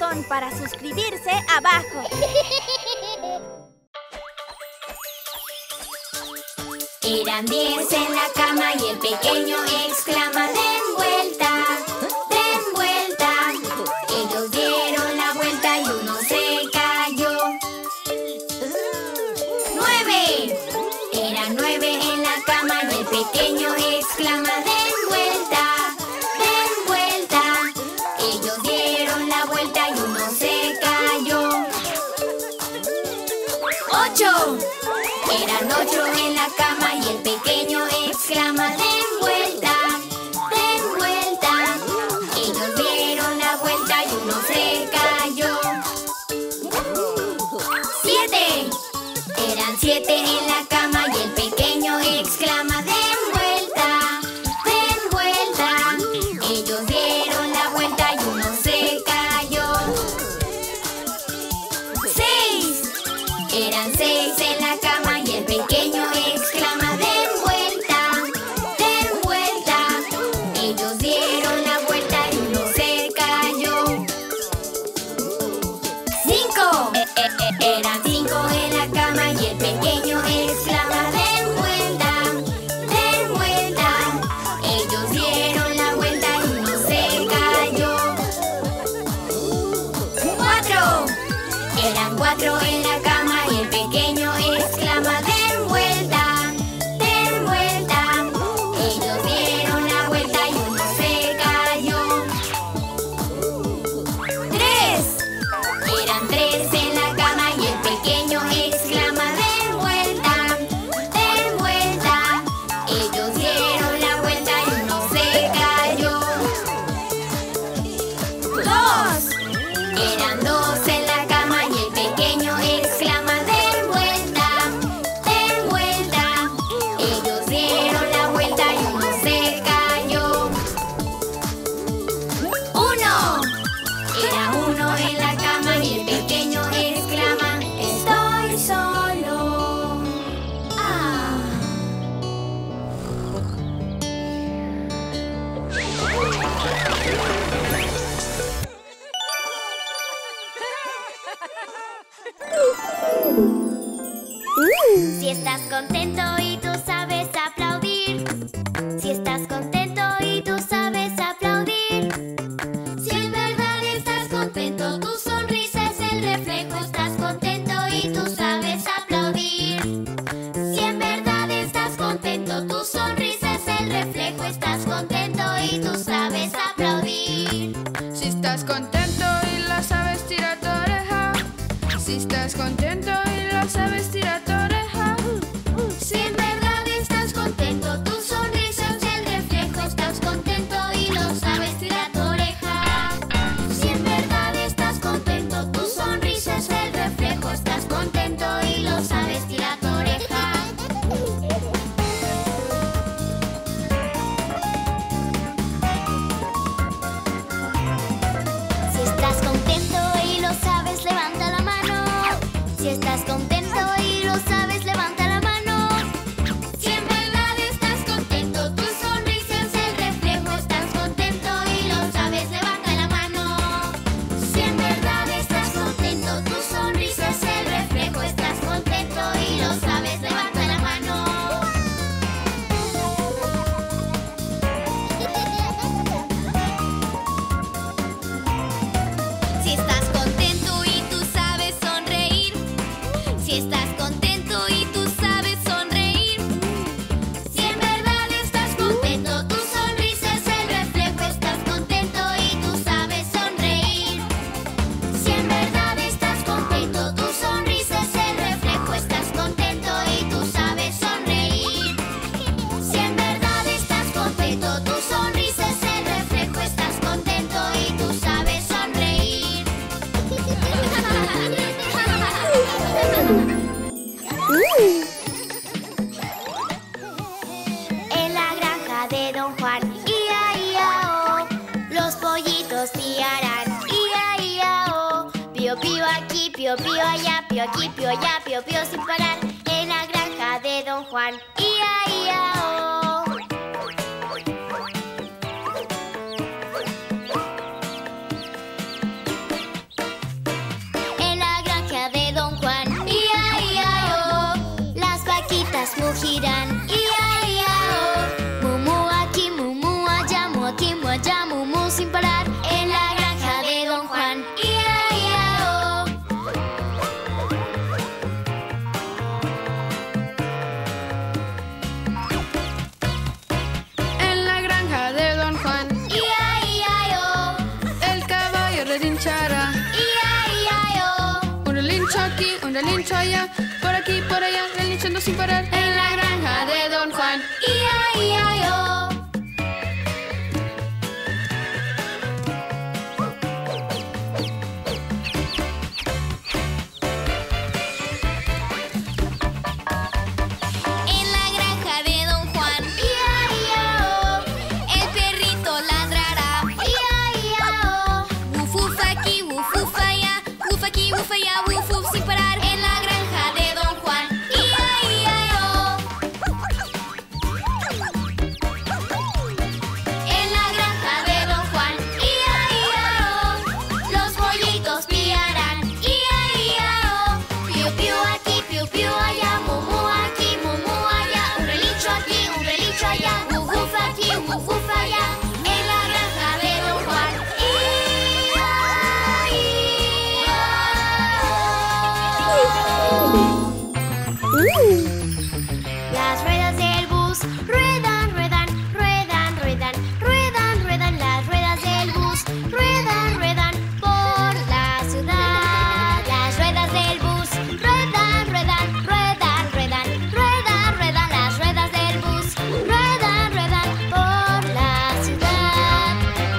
botón para suscribirse abajo. Eran 10 en la cama y el pequeño exclama: ¡den vuelta! ¡Den vuelta! Ellos dieron la vuelta y uno se cayó. 9. Eran 9 en la cama y el pequeño exclama: ¡den vuelta! ¡Den vuelta! Ellos dieron la vuelta y uno se cayó. 8. Eran 8 en la cama y el pequeño exclama: ¡den vuelta! ¡Den vuelta! Ellos dieron la vuelta y uno se cayó. 7. Eran 7 en la cama y el pequeño exclama: ¡den vuelta! ¡Den vuelta! Ellos dieron la vuelta y uno se cayó. 6. Eran 6 en la cama y el pequeño exclama: ¡den vuelta! ¡Den vuelta! Ellos dieron la vuelta y uno se cayó. 5. Eran 5 en la cama y el pequeño exclama: ¡den vuelta! ¡Den vuelta! Ellos dieron la vuelta y uno se cayó. 4. Eran 4 en la cama y el pequeño exclama: ¡den vuelta! ¡Den vuelta! Ellos dieron la vuelta y uno se cayó. 3. Eran 3 en la cama y el pequeño exclama: ¡den vuelta! ¡Den vuelta! Ellos dieron la vuelta y uno se cayó. 2. Eran 2 en la cama y el pequeño exclama: ¡den vuelta! ¡Den vuelta! Ellos dieron la vuelta y uno se cayó. 1. Era 1 en la cama y el pequeño exclama: ¡estoy solo! ¡Ah! Si estás contento y tú sabes aplaudir, si estás contento y tú sabes aplaudir, si en verdad estás contento, tu sonrisa es el reflejo, estás contento y tú sabes aplaudir. Si en verdad estás contento, tu sonrisa es el reflejo, estás contento y tú sabes aplaudir. Si estás contento y lo sabes, tira tu oreja. Si estás contento y lo sabes, tira tu oreja. Si en verdad estás contento, tu sonrisa es el reflejo, estás contento y lo sabes, tira tu oreja. Si en verdad estás contento, tu sonrisa es el reflejo, estás contento y lo sabes, tira tu oreja. Si estás contento y lo sabes, levanta la mano. Si estás contento y lo sabes, levanta la mano. Si en verdad estás contento, tu sonrisa es el reflejo, estás contento y lo sabes, levanta la mano. Si en verdad estás contento, tu sonrisa es el reflejo, estás contento y lo sabes, levanta la mano. Si estás contento y tú sabes sonreír, si estás contento y tú sabes sonreír, si en verdad estás contento, tu sonrisa es el reflejo, estás contento y tú sabes sonreír. Si en verdad estás contento, tu sonrisa es el reflejo, estás contento y tú sabes sonreír. Si en verdad estás contento, tu sonrisa es el reflejo, estás contento y tú sabes sonreír. En la granja de Don Juan, ia, ia, oh, los pollitos piarán, ia, ia, oh. Pío, pío aquí, pío, pío allá, pío aquí, pío allá, pío, pío sin parar. En la granja de Don Juan, ia, ia, oh. mucho allá. Por aquí, por allá, relinchando sin parar. En la granja de Don Juan. I-I-I-O. En la granja de Don Juan. I-I-I-O. El perrito ladrará. I-I-I-O. Wuf wuf aquí, wuf wuf allá. Wuf aquí, wuf allá, wuf wuf sin parar. En la granja de Don Juan. I-I-I-O. En la granja de Don Juan. I-I-I-O. Los pollitos piarán. I-I-I-O. Piu piu aquí, piu piu allá. Mumu aquí, mumu allá. Un relincho aquí, un relincho allá. Wuf wuf aquí, wuf wuf allá. En la granja de Don Juan. Las ruedas del bus ruedan, ruedan, ruedan, ruedan, ruedan, ruedan. Las ruedas del bus ruedan, ruedan por la ciudad. Las ruedas del bus ruedan, ruedan, ruedan, ruedan, ruedan, ruedan. Las ruedas del bus ruedan, ruedan por la ciudad.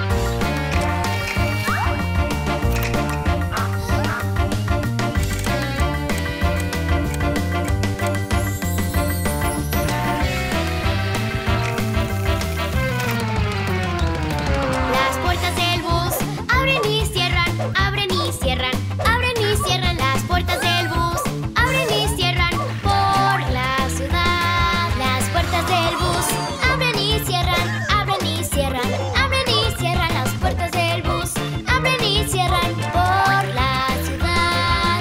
Las puertas del bus abren y cierran, abren y cierran, abren y cierran. Las puertas del bus abren y cierran por la ciudad. Las puertas del bus abren y cierran, abren y cierran, abren y cierran. Las puertas del bus abren y cierran por la ciudad.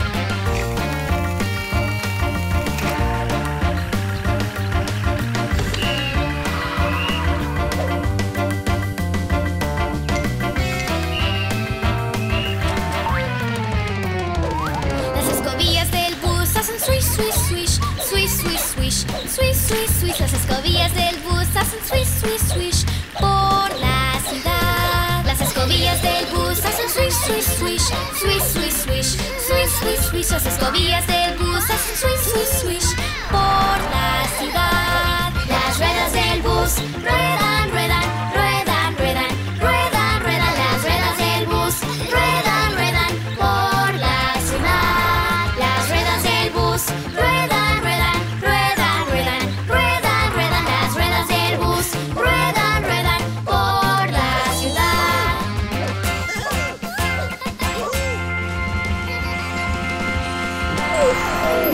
Las escobillas del bus hacen swish, swish, swish, swish, swish, swish, swish, swish, swish. Las escobillas del bus hacen swish, swish, swish por la ciudad. Las escobillas del bus hacen swish, swish, swish, swish, swish, swish, swish, swish, swish. Las escobillas del bus hacen swish, swish, swish por la ciudad. Las ruedas del bus ruedan, ruedan, ruedan, ruedan, ruedan, ruedan. Las ruedas del bus ruedan, ruedan por la ciudad. Las ruedas del bus ruedan, ruedan, ruedan, ruedan, ruedan, ruedan. Las ruedas del bus ruedan, ruedan por la ciudad.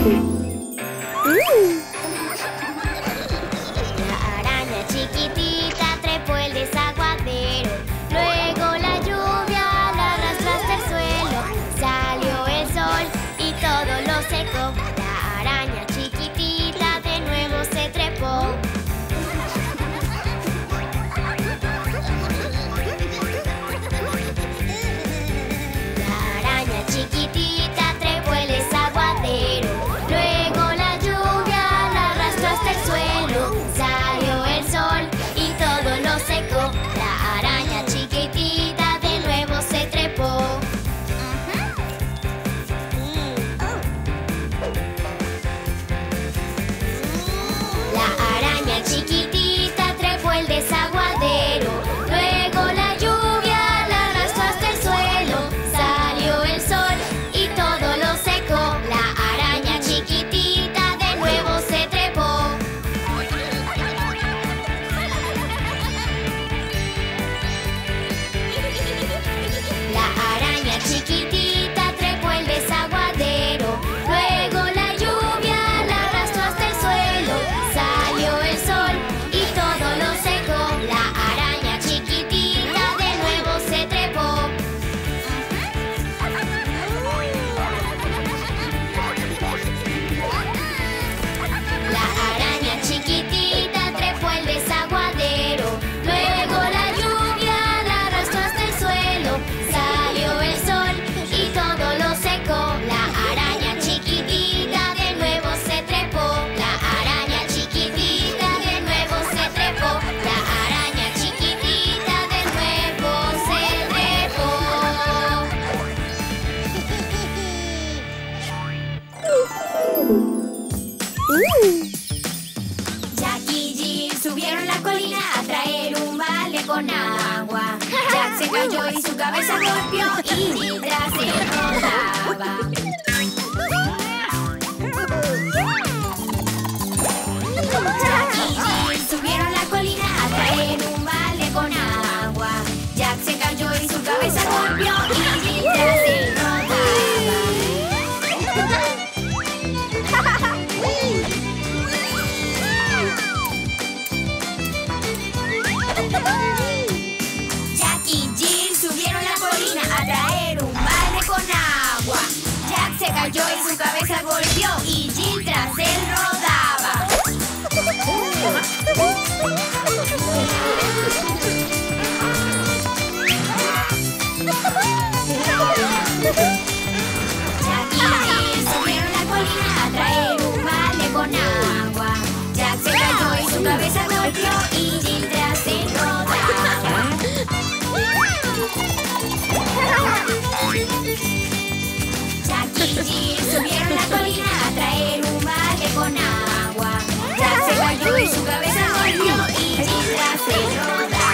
La araña chiquitita con agua. Jack se cayó y su cabeza golpeó y mientras se rodaba. Jack y Jill subieron la colina a traer un balde con agua. Jack se cayó y su cabeza golpeó y mientras se rodaba. Jack y Jill subieron la colina a traer un balde con agua. Jack se cayó y su cabeza golpeó y Jill tras él rodaba. Jack y Jill subieron la colina a traer un balde con agua. Jack se cayó y su cabeza golpeó y Jill tras él rodaba. Jack y Jill subieron la colina a traer un balde con agua. Jack se cayó y su cabeza golpeó y Jill tras él rodaba.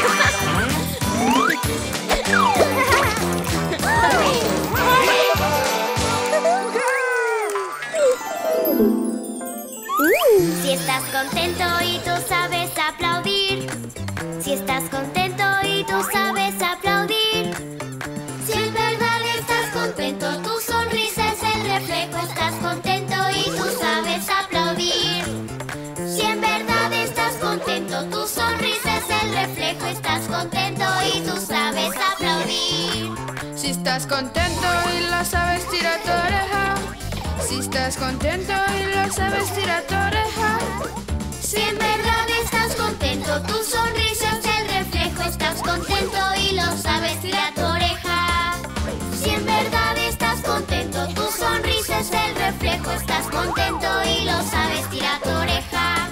Si estás contento y tú sabes aplaudir. Si estás contento y tú sabes aplaudir. Si en verdad estás contento, tu sonrisa es el reflejo. Estás contento y tú sabes aplaudir. Si en verdad estás contento, tu sonrisa es el reflejo. Estás contento y tú sabes aplaudir. Si estás contento y lo sabes, tira tu oreja. Si estás contento y lo sabes, tira tu oreja. Si en verdad estás contento, tu sonrisa es el reflejo. Estás contento y lo sabes, tira tu oreja. Si en verdad estás contento, tu sonrisa es el reflejo. Estás contento y lo sabes, tira tu oreja.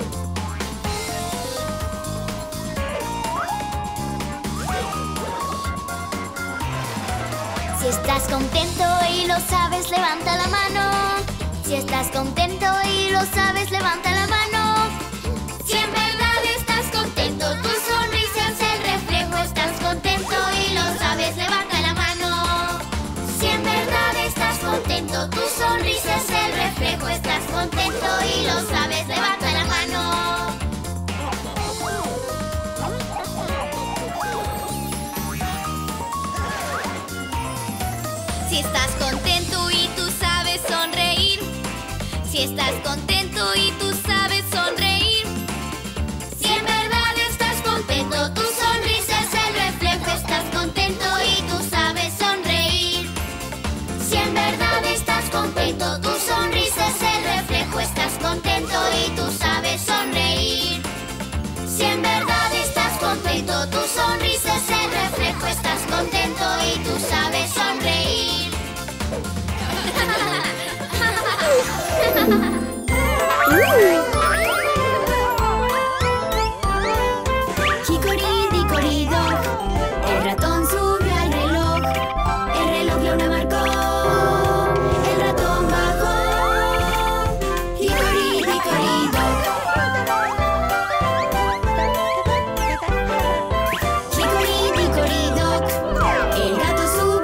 Si estás contento y lo sabes, levanta la mano. Si estás contento y lo sabes, levanta la mano. Si en verdad estás contento, tu sonrisa es el reflejo. Estás contento y lo sabes, levanta la mano. Si en verdad estás contento, tu sonrisa es el reflejo. Estás contento y lo sabes, levanta la mano. Si estás contento y tú sabes sonreír. Si estás contento y tú sabes sonreír. Si en verdad estás contento, tu sonrisa es el reflejo. Estás contento y tú sabes sonreír. Si en verdad estás contento, tu sonrisa es el reflejo. Estás contento y tú sabes sonreír. Si en verdad estás contento, tu sonrisa es el reflejo. Estás contento y tú sabes sonreír. Hicoridicoridoc, el ratón subió al reloj. El reloj lo marcó, el ratón bajó. Hicoridicoridoc. Hicoridicoridoc, el gato subió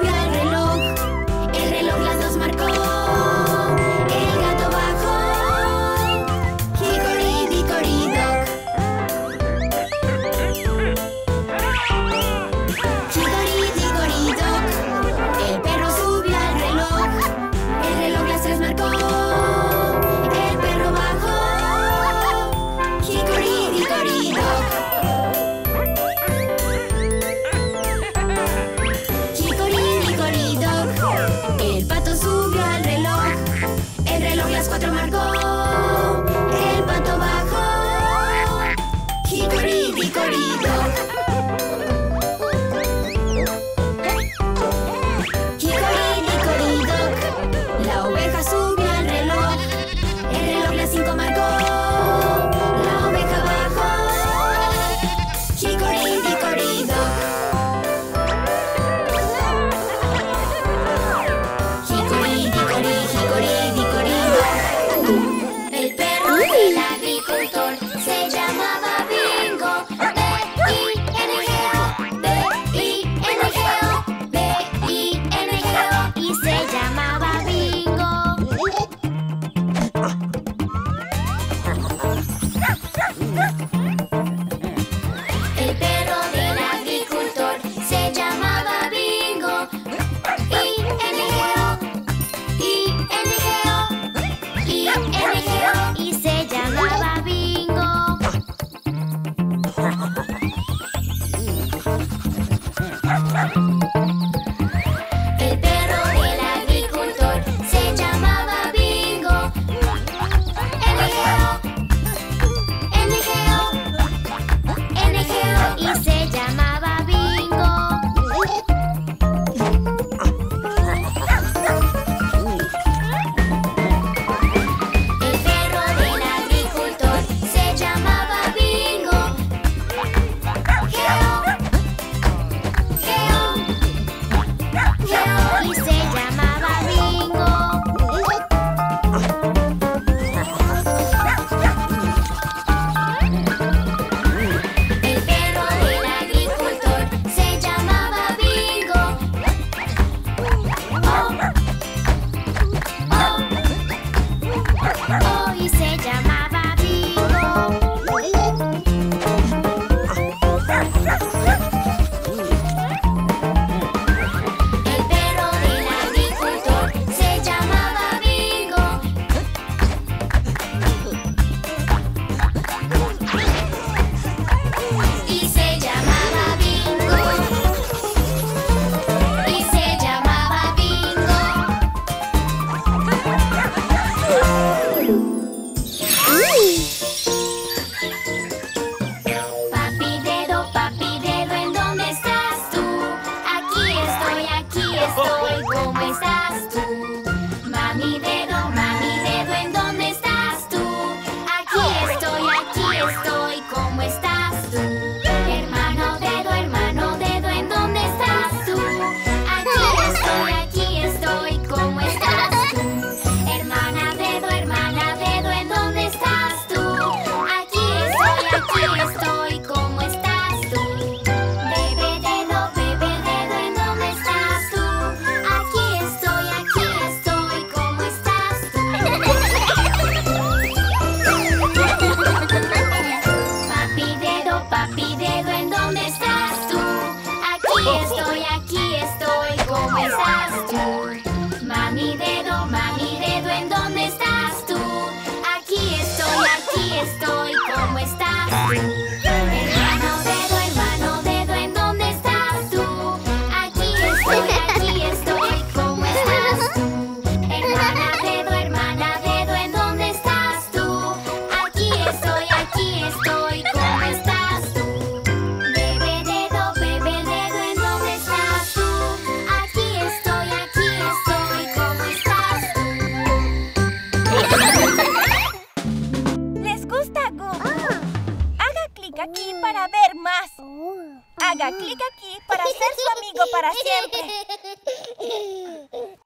clic aquí para ver más. Haga clic aquí para ser su amigo para siempre.